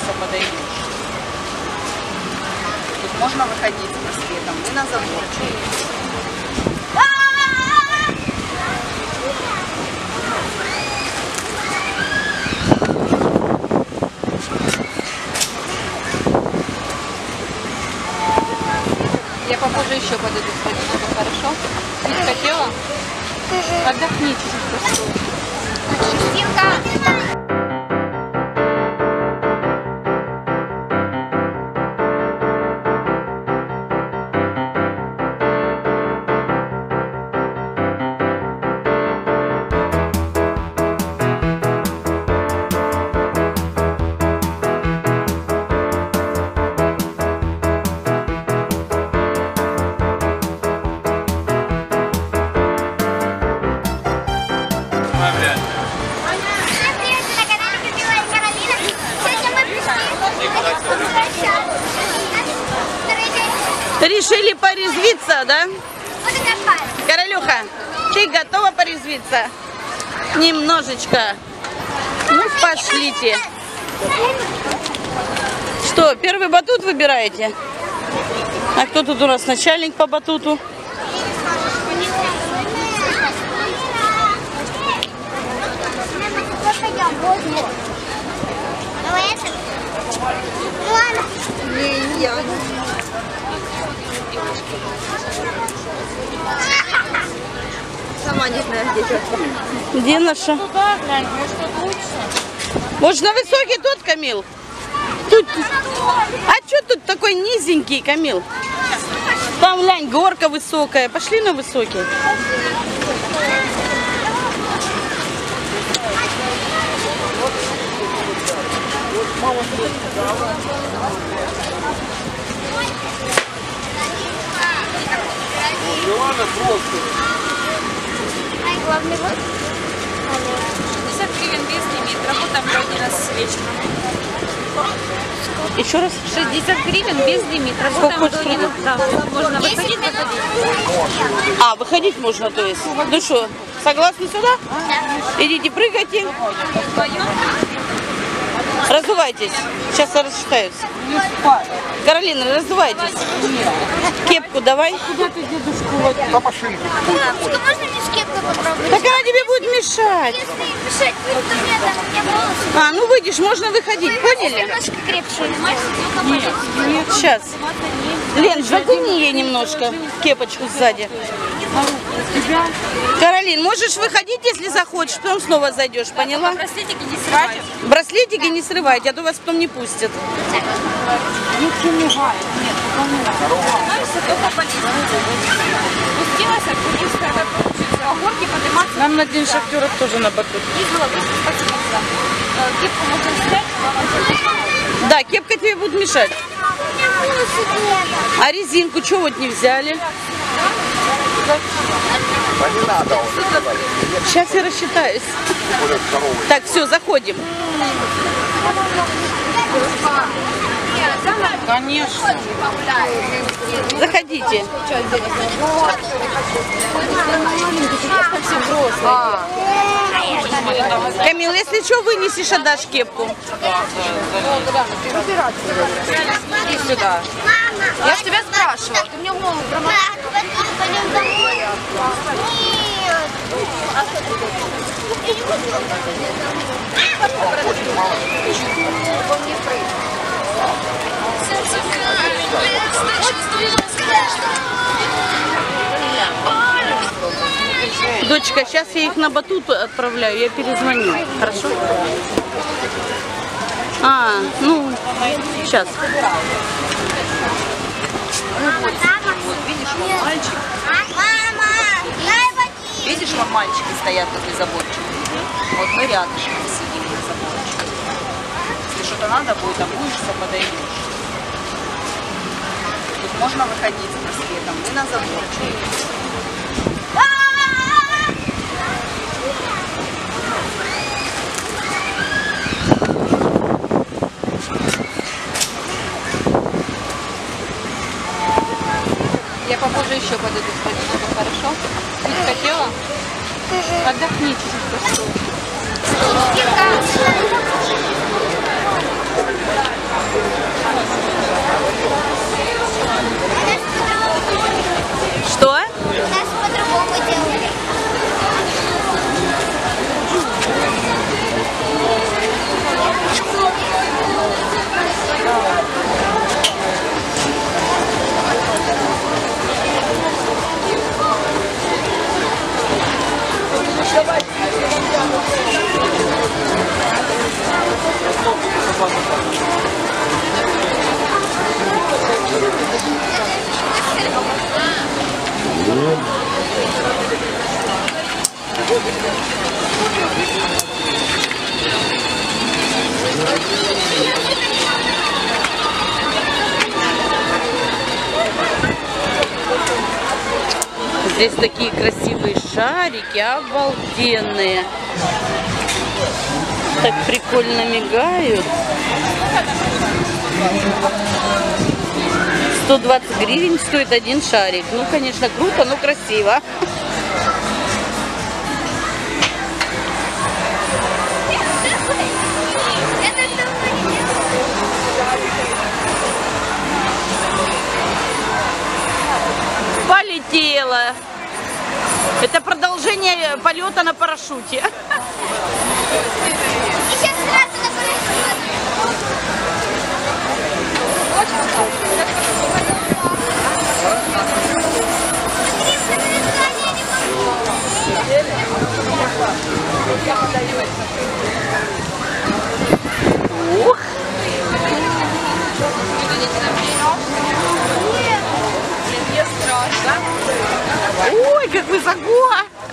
научишься, подойдешь. Тут можно выходить с браслетом и на заборчик. Я попозже еще подойду к Владимиру, хорошо? Ты хотела? Отдохните чуть-чуть. Решили порезвиться, да? Королюха, ты готова порезвиться? Немножечко. Ну, пошлите. Что, первый батут выбираете? А кто тут у нас начальник по батуту? Не я. Сама не знаю, где тетка. Где наша? Туда, глянь, может, тут лучше. Может, на высокий тот, Камил? Тут... А что тут такой низенький, Камил? Там, глянь, горка высокая. Пошли на высокий. Главный вот. 60 гривен без лимит. Работаем вроде нас с вечера. Еще раз? 60 гривен без лимит. Работаем до 11. Да. Можно выходить, выходить. А, выходить можно, то есть. Ну что, согласны сюда? Да. Идите, прыгайте. Раздувайтесь. Сейчас рассчитаюсь. Каролина, раздувайтесь. Кепку давай. Куда ты дедушку? На машинку. Что можно мне с кепкой попробовать? Так она тебе будет мешать. Если мешать будет, то мне там у меня волосы. А, ну выйдешь, можно выходить, поняли? Немножко крепче. Нет, сейчас. Лен, затяни ей немножко кепочку сзади. Каролин, можешь выходить, если захочешь, потом снова зайдешь, поняла? Браслетики не срывайте. Браслетики не срывайте, а то вас потом не пустят. Ничего не мешает. Нет, становится только по лестнице. Спустилась, активистка, как получится. А горки подниматься. Нам на день шахтеров тоже на батут. Из головы спуститься. Кепку можно снять. Да, кепка тебе будет мешать. А резинку чего вот не взяли? Не надо. Сейчас я рассчитаюсь. Так, все, заходим. Конечно. Заходите. Камил, если что, вынесешь, отдашь кепку. Иди сюда. Я ж тебя спрашивала. Ты мне голову промахнула. Пойдем домой. Дочка, сейчас я их на батут отправляю, я перезвоню. Хорошо? А, ну, сейчас. Видишь, вон мальчики стоят возле заборчика. Вот мы рядышком сидим на заборчике. Если что-то надо будет, обуешься, подойдешь. Тут можно выходить с браслетом и на заборчик. Я попозже еще подойду к Владимиру, хорошо? Ты хотела? Отдохните чуть-чуть. Здесь такие красивые шарики, обалденные. Так прикольно мигают. 120 гривен стоит один шарик. Ну, конечно, круто, но красиво. Полетела. Это продолжение полета на парашюте. Сейчас сразу на парашют. Ух! Ой, как высоко!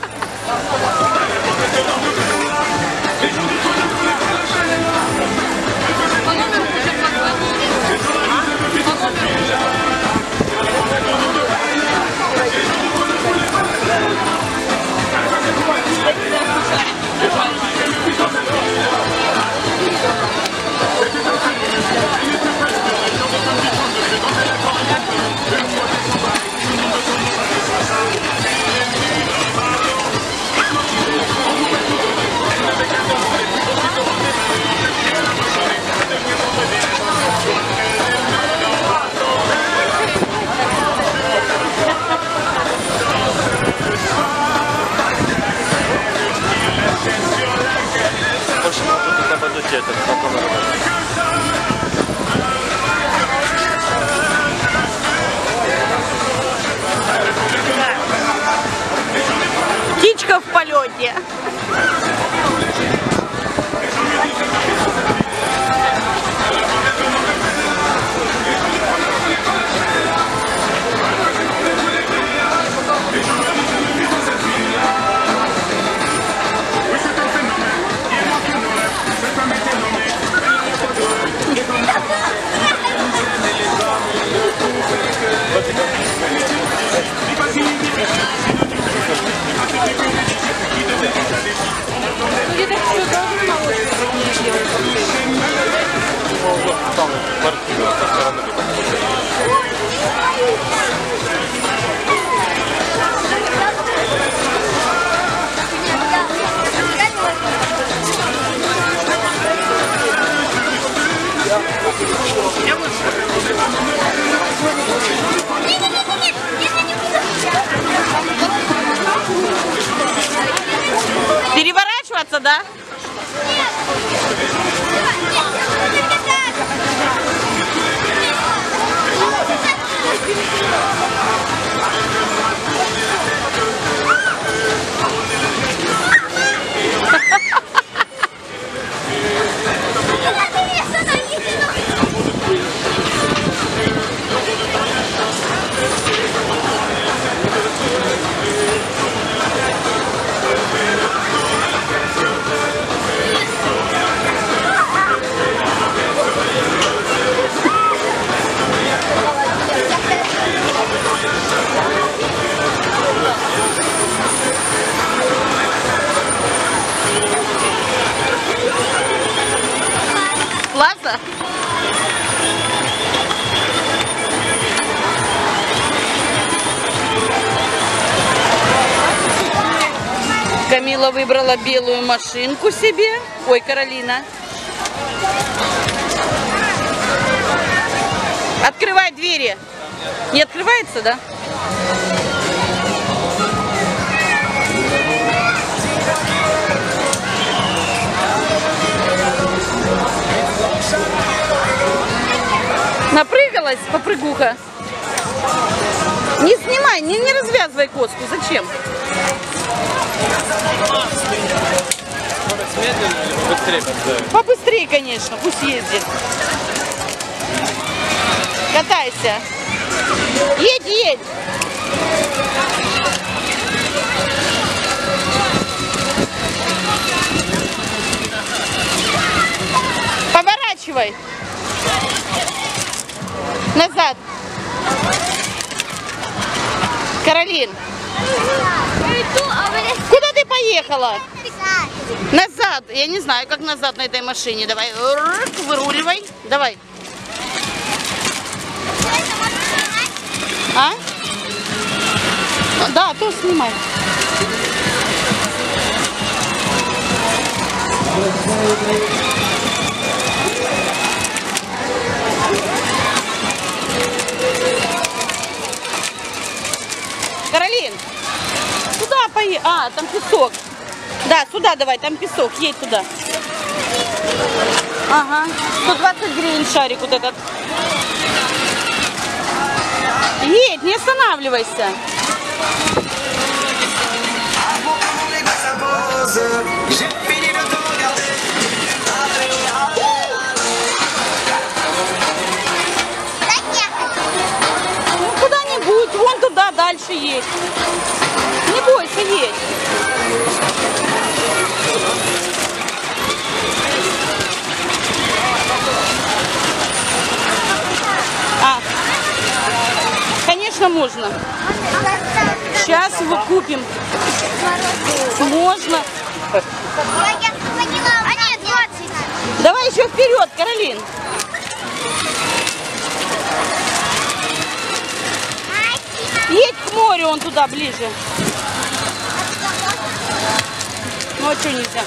Птичка в полете. Переворачиваться, да? Классно? Камила выбрала белую машинку себе. Ой, Каролина. Открывай двери. Не открывается, да? Напрыгалась, попрыгуха. Не снимай, не развязывай коску. Зачем? Побыстрее подставить. Побыстрее, конечно, пусть ездит. Катайся. Едь, едь. Поворачивай. Назад. Каролин, куда ты поехала? Назад. Я не знаю, как назад на этой машине. Давай, выруливай. Давай. А? Да, то снимай. Каролин, куда поедешь? А, там песок. Да, сюда давай, там песок, едь туда. Ага, 120 гривен шарик вот этот. Едь, не останавливайся. Ну, куда-нибудь, вон туда, дальше едь. Не бойся, едь. А, конечно, можно. Сейчас его купим. Можно. Давай еще вперед, Каролин. Едь к морю, он туда ближе. Ну а что нельзя?